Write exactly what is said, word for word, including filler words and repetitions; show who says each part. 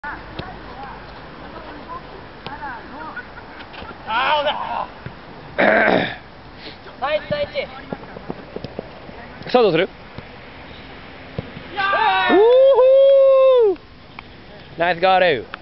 Speaker 1: さあどうする？ナイスガール。